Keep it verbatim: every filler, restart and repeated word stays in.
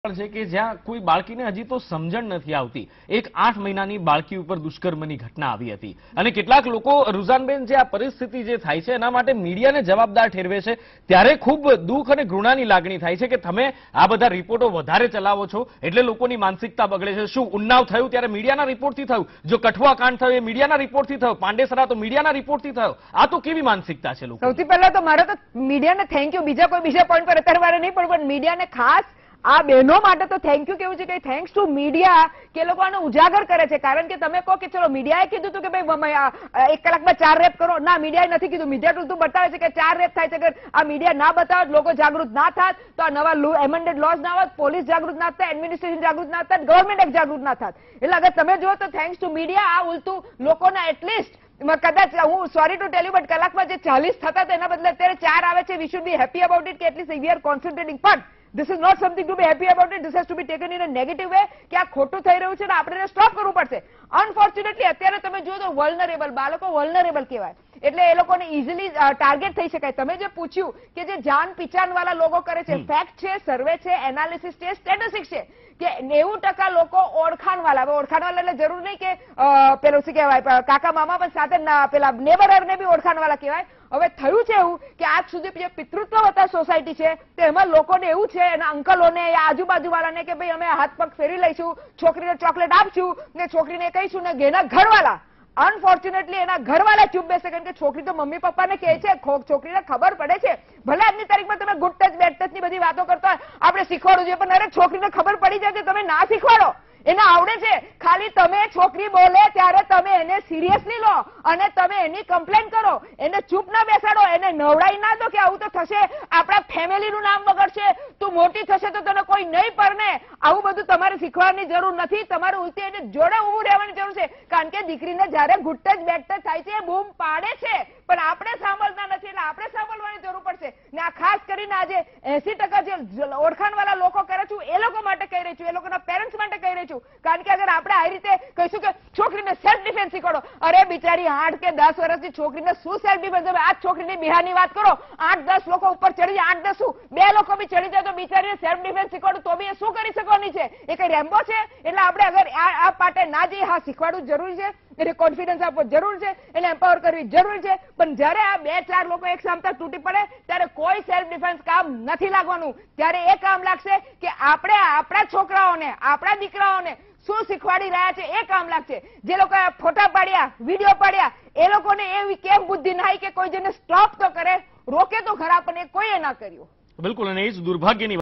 છે કે જ્યાં કોઈ બાળકીને હજી તો સમજણ નથી આવતી. એક આઠ મહિનાની બાળકી ઉપર દુષ્કર્મની ઘટના આવી હતી અને કેટલાક લોકો રુઝાનબેન જે આ પરિસ્થિતિ જે થાય છે એના માટે મીડિયાને જવાબદાર ઠેરવે છે, ત્યારે ખૂબ દુઃખ અને ઘૃણાની લાગણી થાય છે કે તમે આ બધા રિપોર્ટો વધારે ચલાવો છો એટલે લોકોની માનસિકતા બગડે છે. શું ઉન્નાવ થયું ત્યારે મીડિયાના રિપોર્ટથી થયું, જો કઠવા કાંડ થયો એ મીડિયાના રિપોર્ટથી થયો, પાંડેસરા તો મીડિયાના રિપોર્ટથી થયો. આ તો કેવી માનસિકતા છે લોકો? સૌથી પહેલા તો મારે તો મીડિયાને થેન્ક યુ, બીજા કોઈ બીજા પોઈન્ટ પર અત્યારે મારે નહીં પણ મીડિયાને ખાસ આ બહેનો માટે તો થેન્ક યુ કેવું છે કે થેન્ક્સ ટુ મીડિયા કે લોકો આને ઉજાગર કરે છે. કારણ કે તમે કહો કે ચલો મીડિયાએ કીધું હતું કે ભાઈ એક કલાકમાં ચાર રેપ કરો, ના મીડિયાએ નથી કીધું. મીડિયા તો બતાવે છે કે ચાર રેપ થાય છે. અગર આ મીડિયા ના બતાવે, લોકો જાગૃત ના થાત તો આ નવા એમેન્ડેડ લોઝ ના હોત, પોલીસ જાગૃત ના થાય, એડમિનિસ્ટ્રેશન જાગૃત ના થાય, ગવર્મેન્ટ એક જાગૃત ના થાત. એટલે અગર તમે જુઓ તો થેન્ક્સ ટુ મીડિયા આ ઉલટું લોકોના એટલીસ્ટ કદાચ હું sorry to tell you but કલાકમાં જે ચાલીસ થતા હતા એના બદલે અત્યારે ચાર આવે છે. We should be happy about it કે એટલીસ્ટ વી આર કોન્સન્ટ્રેટિંગ. પણ this is not something to be happy about it. This has to be taken in a negative way કે આ ખોટું થઈ રહ્યું છે ને આપણે સ્ટોપ કરવું પડશે. અનફોર્ચ્યુનેટલી અત્યારે તમે જુઓ તો વલ્નરેબલ બાળકો વલ્નરેબલ કહેવાય એટલે એ લોકોને ઇઝીલી ટાર્ગેટ થઈ શકાય. તમે જે પૂછ્યું કે જે જાન પીચાન વાળા લોકો કરે છે, ફેક્ટ છે, સર્વે છે, એનાલિસિસ છે, સ્ટેટિસ્ટિક્સ છે કે નેવું ટકા લોકો ઓળખાણ વાળા. હવે ઓળખાણ વાળા એટલે જરૂર નહીં કે પેલું શું કહેવાય કાકા મામા પણ સાથે પેલા નેબરને બી ઓળખાણ વાળા કહેવાય. હવે થયું છે એવું કે આજ સુધી જે પિતૃત્વ હતા સોસાયટી છે તેમાં લોકોને એવું છે એના અંકલોને યા આજુબાજુ વાળાને કે ભાઈ અમે હાથ પગ ફેરી લઈશું, છોકરીને ચોકલેટ આપશું ને છોકરીને કહીશું ને એના ઘરવાળા અનફોર્ચ્યુનેટલી એના ઘરવાળા ચૂપ બેસે કારણ કે છોકરી તો મમ્મી પપ્પાને કહે છે, છોકરીને ખબર પડે છે. ભલે આજની તારીખમાં તમે ગુડ ટચ બેડ ટચ ની બધી વાતો કરતા આપણે શીખવાડવું જોઈએ પણ અરે છોકરીને ખબર પડી જાય કે તમે ના શીખવાડો, એને આવડે છે. ખાલી તમે છોકરી બોલે ત્યારે તમે એને સિરિયસલી લો અને તમે એની કમ્પ્લેન કરો, એને ચૂપ ના બેસાડો, એને નવડાઈ ના દો કે આવું તો થશે, આપણા ફેમિલીનું નામ બગડશે, તું મોટી થશે તો તને કોઈ નહીં પરને. આવું બધું તમારે શીખવાની જરૂર નથી. તમારે ઉલટી એને જોડે ઉભું રહેવાની જરૂર છે. કારણ કે દીકરીને જયારે ગુડ ટચ બેડ ટચ થાય છે એ બૂમ પાડે છે પણ આપણે સાંભળતા નથી એટલે આપણે સાંભળવાની જરૂર પડશે. ને આ ખાસ કરીને આજે એસી ટકા જે ઓળખાણ વાળા લોકો કરે છું એ લોકો માટે કહી રહી છું, એ લોકોના પેરેન્ટ્સ માટે કહી રહી છું. કારણ કે અગર આપણે આ રીતે કહીશું કે છોકરીને સેલ્ફ ડિફેન્સ શીખવાડો, અરે બિચારી આઠ કે દસ વર્ષની છોકરીને શું સેલ્ફ ડિફેન્સ? હવે આ છોકરીની બિહારની વાત કરો, આઠ દસ લોકો ઉપર ચડી જાય, આઠ દસ શું બે લોકો બી ચડી જાય તો બિચારીને સેલ્ફ ડિફેન્સ શીખવાડું તો બી એ શું કરી શકવાની છે? એ કઈ રેમ્બો છે? એટલે આપણે અગર આ પાટે ના જઈએ, હા શીખવાડવું જરૂરી છે, એટલે કોન્ફિડન્સ આપવો જરૂર છે, એને એમ્પાવર કરવી જરૂરી છે. પણ જયારે આ બે ચાર લોકો એક સામતા તૂટી પડે ત્યારે કોઈ સેલ્ફ ડિફેન્સ કામ નથી લાગવાનું. ત્યારે એ કામ લાગશે કે આપણે આપણા છોકરાઓને, આપણા દીકરાઓને શું શીખવાડી રહ્યા છે એ કામ લાગશે. જે લોકો ફોટા પાડ્યા, વિડીયો પાડ્યા એ લોકોને એવી કેમ બુદ્ધિ ના કે કોઈ જેને સ્ટોપ તો કરે, રોકે તો ખરા, પણ એ કોઈએ ના કર્યું. બિલકુલ, અને એ જ દુર્ભાગ્યની